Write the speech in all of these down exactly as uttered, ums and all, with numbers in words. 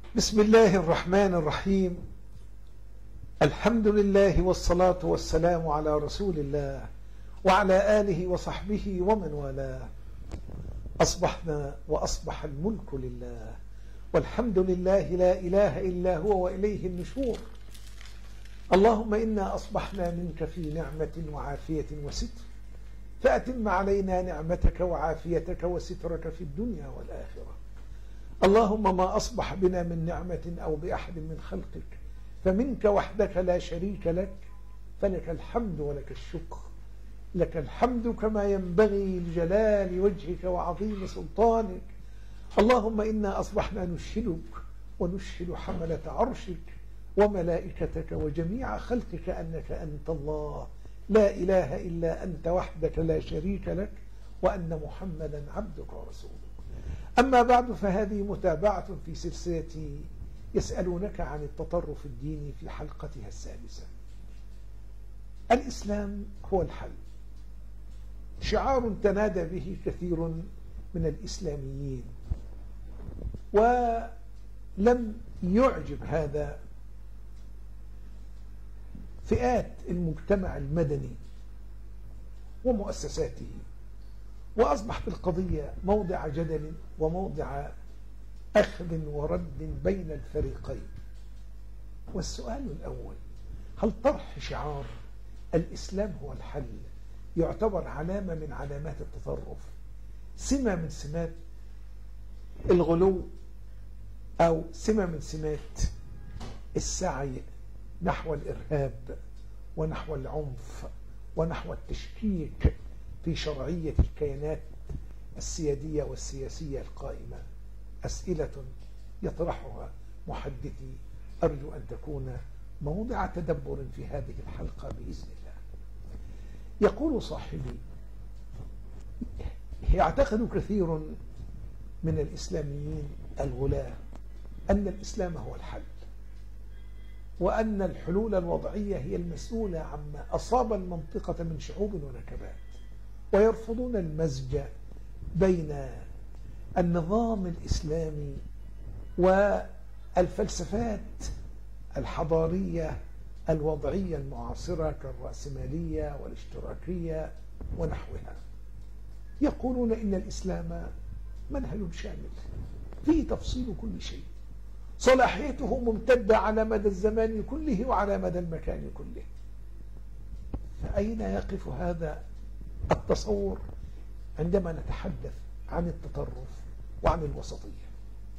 بسم الله الرحمن الرحيم. الحمد لله والصلاة والسلام على رسول الله وعلى آله وصحبه ومن والاه. أصبحنا وأصبح الملك لله، والحمد لله لا إله إلا هو وإليه النشور. اللهم إنا أصبحنا منك في نعمة وعافية وستر، فأتم علينا نعمتك وعافيتك وسترك في الدنيا والآخرة. اللهم ما أصبح بنا من نعمة أو بأحد من خلقك فمنك وحدك لا شريك لك، فلك الحمد ولك الشكر. لك الحمد كما ينبغي لجلال وجهك وعظيم سلطانك. اللهم إنا أصبحنا نشهدك ونشهد حملة عرشك وملائكتك وجميع خلقك أنك أنت الله لا إله إلا أنت وحدك لا شريك لك، وأن محمدا عبدك ورسولك. أما بعد، فهذه متابعة في سلسلة يسألونك عن التطرف الديني في حلقتها السادسة. الإسلام هو الحل، شعار تنادى به كثير من الإسلاميين، ولم يعجب هذا فئات المجتمع المدني ومؤسساته، وأصبحت القضية موضع جدل وموضع أخذ ورد بين الفريقين. والسؤال الأول: هل طرح شعار الإسلام هو الحل يعتبر علامة من علامات التطرف، سمة من سمات الغلو، أو سمة من سمات السعي نحو الإرهاب ونحو العنف ونحو التشكيك في شرعية الكيانات السيادية والسياسية القائمة؟ أسئلة يطرحها محدثي أرجو أن تكون موضع تدبر في هذه الحلقة بإذن الله. يقول صاحبي: يعتقد كثير من الإسلاميين الغلاة أن الإسلام هو الحل، وأن الحلول الوضعية هي المسؤولة عما أصاب المنطقة من شعوب ونكبات، ويرفضون المزج بين النظام الإسلامي والفلسفات الحضارية الوضعية المعاصرة كالرأسمالية والاشتراكية ونحوها. يقولون إن الإسلام منهج شامل فيه تفصيل كل شيء، صلاحيته ممتدة على مدى الزمان كله وعلى مدى المكان كله. فأين يقف هذا التصور عندما نتحدث عن التطرف وعن الوسطية؟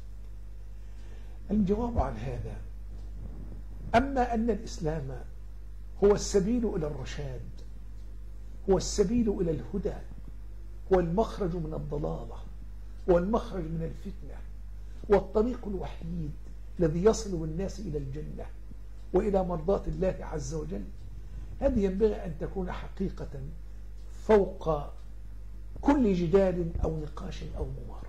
الجواب عن هذا: أما أن الإسلام هو السبيل إلى الرشاد، هو السبيل إلى الهدى، هو المخرج من الضلالة، هو المخرج من الفتنة، والطريق الوحيد الذي يصل بالناس إلى الجنة وإلى مرضاة الله عز وجل، هذه ينبغي أن تكون حقيقة فوق كل جدال أو نقاش أو مماراه.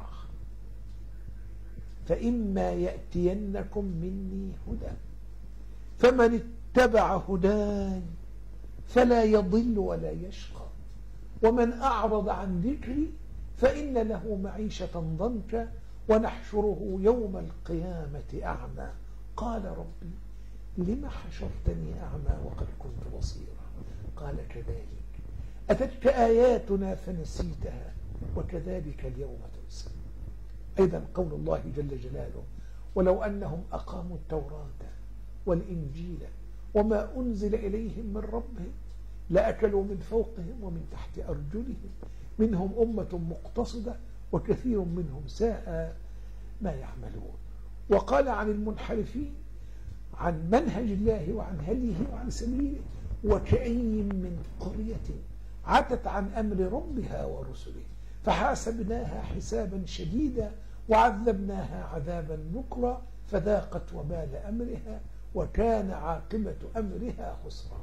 فإما يأتينكم مني هدى فمن اتبع هداي فلا يضل ولا يشقى، ومن أعرض عن ذكري فإن له معيشة ضنكا ونحشره يوم القيامة أعمى. قال ربي لم حشرتني أعمى وقد كنت بصيرا؟ قال كذلك أتتك آياتنا فنسيتها وكذلك اليوم تنسى. أيضا قول الله جل جلاله: ولو أنهم أقاموا التوراة والإنجيل وما أنزل إليهم من ربهم لأكلوا من فوقهم ومن تحت أرجلهم منهم أمة مقتصدة وكثير منهم ساء ما يعملون. وقال عن المنحرفين عن منهج الله وعن هديه وعن سبيله: وكأين من قرية عتت عن أمر ربها ورسله فحاسبناها حسابا شديدا وعذبناها عذابا نكرا فذاقت وبال أمرها وكان عاقبة أمرها خسرا.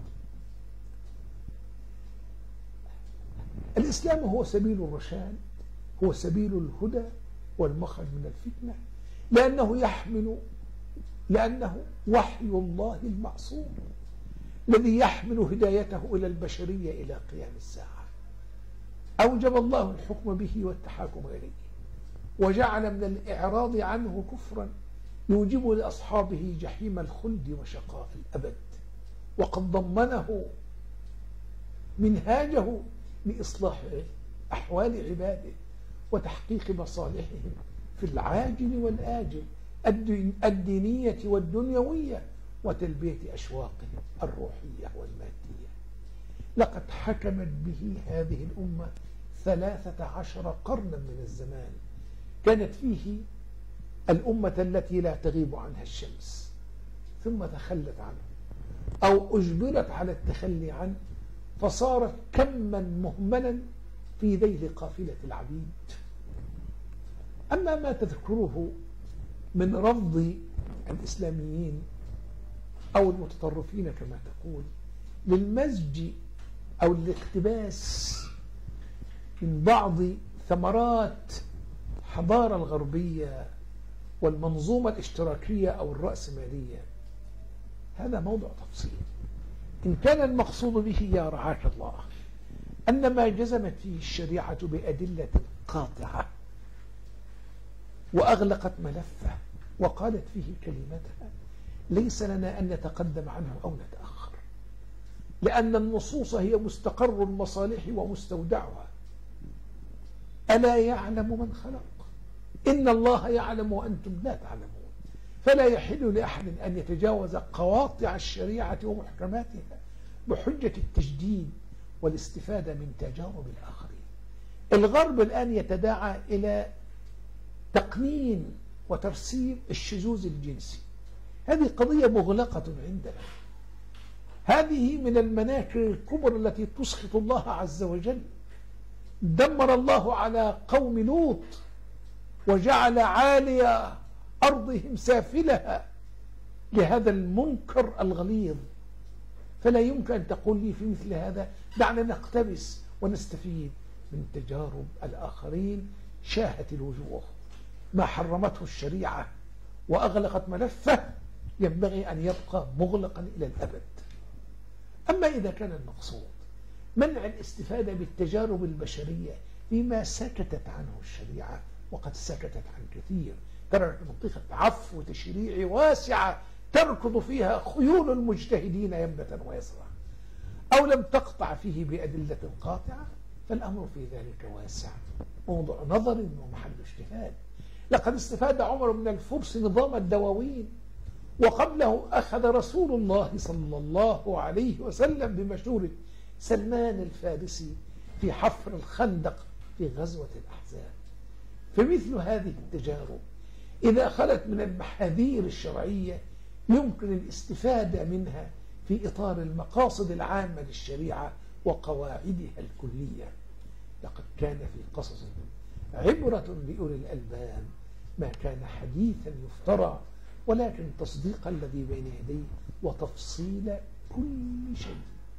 الإسلام هو سبيل الرشاد، هو سبيل الهدى والمخرج من الفتنة، لأنه يحمل لأنه وحي الله المعصوم الذي يحمل هدايته إلى البشرية إلى قيام الساعة. أوجب الله الحكم به والتحاكم إليه، وجعل من الإعراض عنه كفرا يوجب لأصحابه جحيم الخلد وشقاء الأبد، وقد ضمنه منهاجه لإصلاح أحوال عباده وتحقيق مصالحهم في العاجل والآجل الدينية والدنيوية وتلبية أشواقهم الروحية والمادية. لقد حكمت به هذه الأمة ثلاثة عشر قرنا من الزمان، كانت فيه الأمة التي لا تغيب عنها الشمس ثم تخلت عنه أو أجبرت على التخلي عنه فصارت كما مهملا في ذيل قافلة العبيد. أما ما تذكره من رفض الإسلاميين أو المتطرفين كما تقول للمزج أو الاقتباس من بعض ثمرات الحضارة الغربية والمنظومة الاشتراكية أو الرأسمالية، هذا موضوع تفصيل. إن كان المقصود به يا رعاك الله أن ما جزمت فيه الشريعة بأدلة قاطعة وأغلقت ملفه وقالت فيه كلمتها، ليس لنا أن نتقدم عنه أو نتأخر، لأن النصوص هي مستقر المصالح ومستودعها. ألا يعلم من خلق؟ إن الله يعلم وأنتم لا تعلمون. فلا يحل لأحد أن يتجاوز قواطع الشريعة ومحكماتها بحجة التجديد والاستفادة من تجارب الآخرين. الغرب الآن يتداعى إلى تقنين وترسيم الشذوذ الجنسي، هذه قضية مغلقة عندنا، هذه من المناكر الكبرى التي تسخط الله عز وجل. دمر الله على قوم لوط وجعل عالي أرضهم سافلها لهذا المنكر الغليظ. فلا يمكن أن تقول لي في مثل هذا دعنا نقتبس ونستفيد من تجارب الآخرين شاهت الوجوه. ما حرمته الشريعة وأغلقت ملفه ينبغي أن يبقى مغلقا إلى الأبد. أما إذا كان المقصود منع الاستفادة بالتجارب البشرية بما سكتت عنه الشريعة، وقد سكتت عن كثير، ترى منطقة عفو تشريعي واسعة تركض فيها خيول المجتهدين يمنة ويسرا، أو لم تقطع فيه بأدلة قاطعة، فالأمر في ذلك واسع، موضوع نظر ومحل اجتهاد. لقد استفاد عمر بن الفرس نظام الدواوين، وقبله أخذ رسول الله صلى الله عليه وسلم بمشورة سلمان الفارسي في حفر الخندق في غزوة الأحزاب. فمثل هذه التجارب إذا خلت من المحاذير الشرعية يمكن الاستفادة منها في إطار المقاصد العامة للشريعة وقواعدها الكلية. لقد كان في قصص عبرة لأولي الألباب ما كان حديثا يفترى، ولكن تصديق الذي بين يديه وتفصيل كل شيء،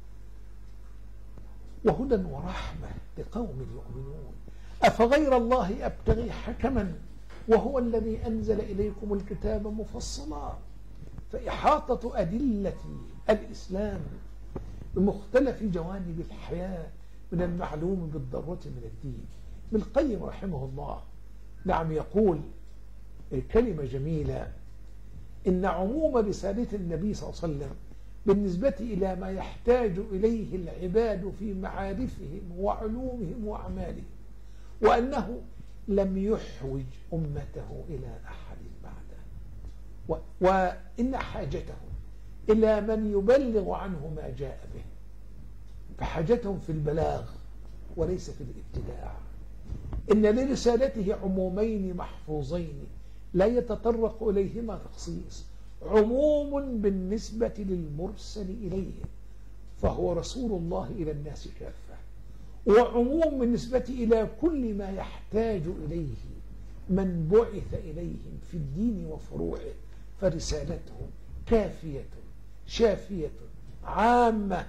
وهدى ورحمة لقوم يؤمنون. أفغير الله أبتغي حكما وهو الذي أنزل إليكم الكتاب مفصلا. فإحاطة أدلة الإسلام بمختلف جوانب الحياة من المعلوم بالضرورة من الدين. ابن القيم رحمه الله نعم يقول كلمة جميلة: إن عموم رسالة النبي صلى الله عليه وسلم بالنسبة إلى ما يحتاج إليه العباد في معارفهم وعلومهم وأعمالهم، وأنه لم يحوج أمته إلى أحد بعده، وإن حاجتهم إلى من يبلغ عنه ما جاء به، فحاجتهم في البلاغ وليس في الابتداع. إن لرسالته عمومين محفوظين لا يتطرق إليهما تخصيص: عموم بالنسبة للمرسل إليه فهو رسول الله إلى الناس كافة، وعموم بالنسبة إلى كل ما يحتاج إليه من بعث إليهم في الدين وفروعه، فرسالته كافية شافية عامة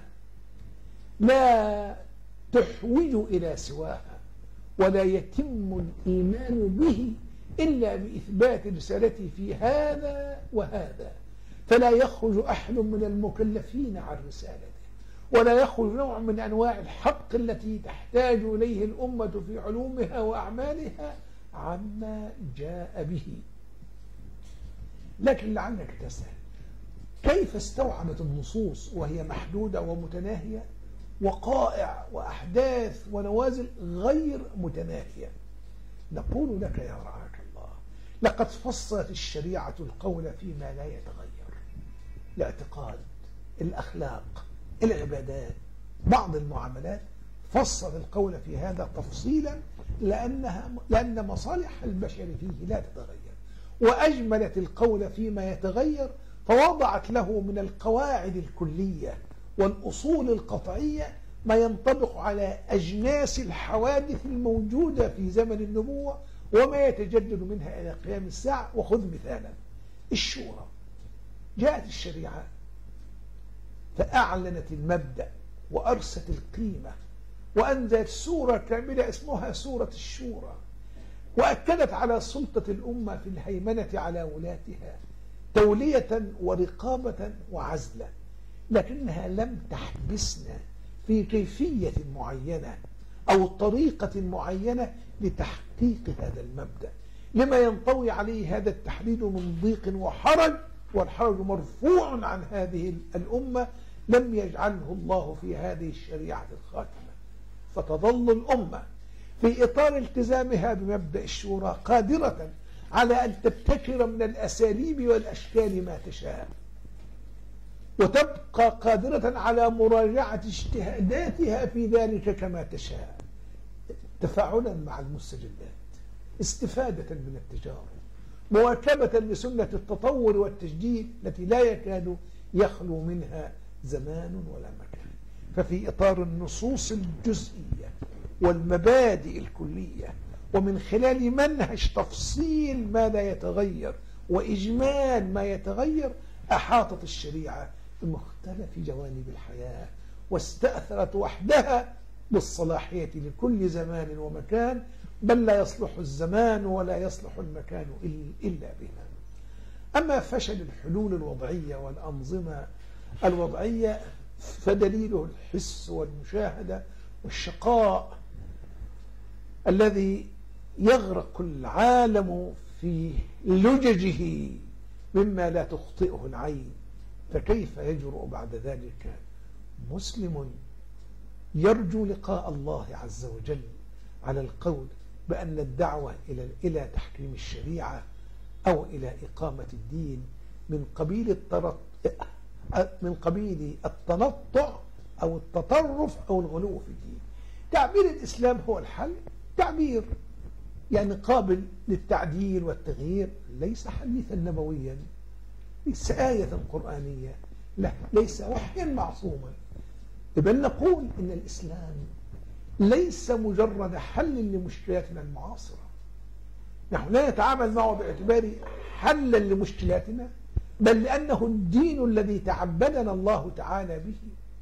لا تحوج إلى سواها، ولا يتم الإيمان به إلا بإثبات رسالته في هذا وهذا. فلا يخرج أحد من المكلفين عن رسالته، ولا يخرج نوع من أنواع الحق التي تحتاج إليه الأمة في علومها وأعمالها عما جاء به. لكن لعلك تسأل كيف استوعبت النصوص وهي محدودة ومتناهية وقائع وأحداث ونوازل غير متناهية؟ نقول لك يا رعاك الله لقد فصلت الشريعة القول فيما لا يتغير، الاعتقاد، الأخلاق، العبادات، بعض المعاملات، فصل القول في هذا تفصيلا لأنها لأن مصالح البشر فيه لا تتغير، وأجملت القول فيما يتغير فوضعت له من القواعد الكلية والأصول القطعية ما ينطبق على أجناس الحوادث الموجودة في زمن النبوة وما يتجدد منها إلى قيام الساعة. وخذ مثالا الشورى، جاءت الشريعة فأعلنت المبدأ وأرست القيمة وأنزلت سورة كاملة اسمها سورة الشورى، وأكدت على سلطة الأمة في الهيمنة على ولاتها تولية ورقابة وعزلة، لكنها لم تحبسنا في كيفية معينة أو طريقة معينة لتحقيق هذا المبدأ لما ينطوي عليه هذا التحديد من ضيق وحرج، والحرج مرفوع عن هذه الأمة لم يجعله الله في هذه الشريعة الخاتمة. فتظل الأمة في إطار التزامها بمبدأ الشورى قادرة على أن تبتكر من الأساليب والأشكال ما تشاء، وتبقى قادرة على مراجعة اجتهاداتها في ذلك كما تشاء، تفاعلا مع المستجدات، استفادة من التجارب، مواكبة لسنة التطور والتجديد التي لا يكاد يخلو منها زمان ولا مكان. ففي إطار النصوص الجزئية والمبادئ الكلية ومن خلال منهج تفصيل ما لا يتغير وإجمال ما يتغير أحاطت الشريعة بمختلف جوانب الحياة، واستأثرت وحدها بالصلاحية لكل زمان ومكان، بل لا يصلح الزمان ولا يصلح المكان إلا بها. أما فشل الحلول الوضعية والأنظمة الوضعية فدليله الحس والمشاهدة والشقاء الذي يغرق العالم في لججه مما لا تخطئه العين، فكيف يجرؤ بعد ذلك مسلم يرجو لقاء الله عز وجل على القول بأن الدعوة إلى إلى تحكيم الشريعة أو إلى إقامة الدين من قبيل الترط من قبيل التنطع أو التطرف أو الغلو في الدين؟ تعبير الإسلام هو الحل، تعبير يعني قابل للتعديل والتغيير، ليس حديثا نبويا، ليس آية قرآنية، لا، ليس وحيا معصوما. إذن نقول إن الإسلام ليس مجرد حل لمشكلاتنا المعاصرة، نحن لا نتعامل معه باعتباره حلا لمشكلاتنا، بل لأنه الدين الذي تعبدنا الله تعالى به،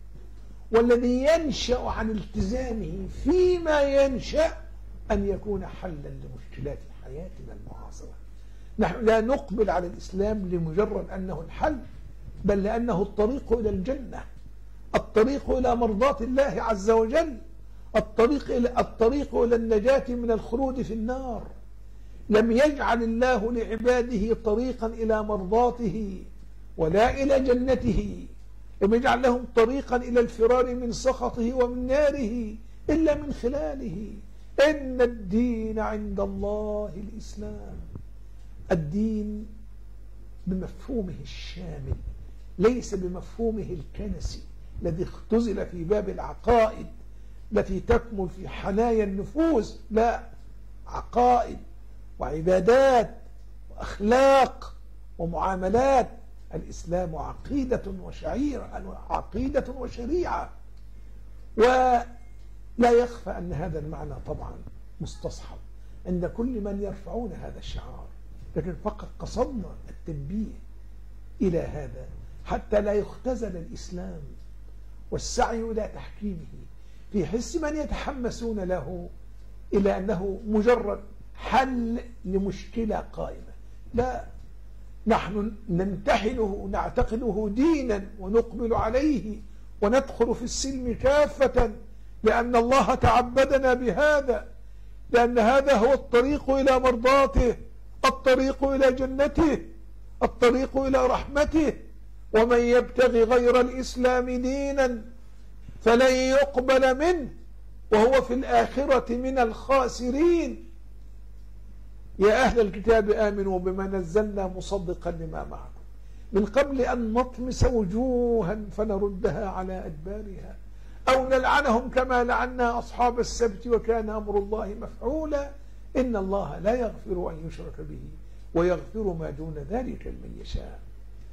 والذي ينشأ عن التزامه فيما ينشأ أن يكون حلا لمشكلات حياتنا المعاصرة. نحن لا نقبل على الإسلام لمجرد أنه الحل، بل لأنه الطريق إلى الجنة، الطريق إلى مرضاة الله عز وجل، الطريق إلى الطريق إلى النجاة من الخلود في النار. لم يجعل الله لعباده طريقا إلى مرضاته ولا إلى جنته، لم يجعل لهم طريقا إلى الفرار من سخطه ومن ناره إلا من خلاله. إن الدين عند الله الإسلام، الدين بمفهومه الشامل، ليس بمفهومه الكنسي الذي اختزل في باب العقائد التي تكمل في حنايا النفوس، لا، عقائد وعبادات وأخلاق ومعاملات. الإسلام عقيدة وشعيرة، عقيدة وشريعة. ولا يخفى أن هذا المعنى طبعا مستصحب عند كل من يرفعون هذا الشعار، لكن فقط قصدنا التنبيه إلى هذا حتى لا يختزل الإسلام والسعي إلى تحكيمه في حس من يتحمسون له إلى أنه مجرد حل لمشكلة قائمة. لا، نحن نمتحنه، نعتقده دينا ونقبل عليه وندخل في السلم كافة، لأن الله تعبدنا بهذا، لأن هذا هو الطريق إلى مرضاته، الطريق إلى جنته، الطريق إلى رحمته. ومن يبتغي غير الإسلام دينا فلن يقبل منه وهو في الآخرة من الخاسرين. يا أهل الكتاب آمنوا بما نزلنا مصدقا لما معكم من قبل أن نطمس وجوها فنردها على أدبارها أو نلعنهم كما لعنا أصحاب السبت وكان أمر الله مفعولا. إن الله لا يغفر أن يشرك به ويغفر ما دون ذلك لمن يشاء.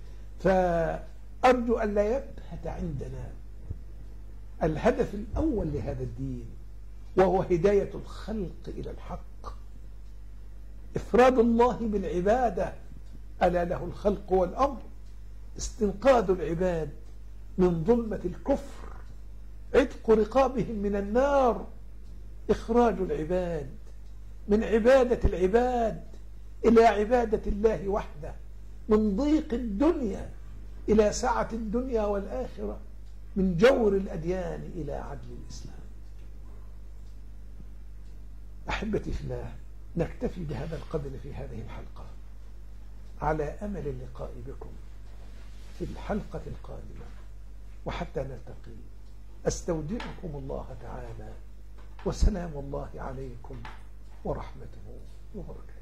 فأرجو أن لا يبهت عندنا الهدف الأول لهذا الدين، وهو هداية الخلق إلى الحق، إفراد الله بالعبادة، ألا له الخلق والأمر، استنقاذ العباد من ظلمة الكفر، عتق رقابهم من النار، إخراج العباد من عبادة العباد إلى عبادة الله وحده، من ضيق الدنيا إلى سعة الدنيا والآخرة، من جور الأديان إلى عدل الإسلام. أحبتي في الله، نكتفي بهذا القدر في هذه الحلقة، على أمل اللقاء بكم في الحلقة القادمة، وحتى نلتقي أستودعكم الله تعالى، وسلام الله عليكم ورحمته وبركاته.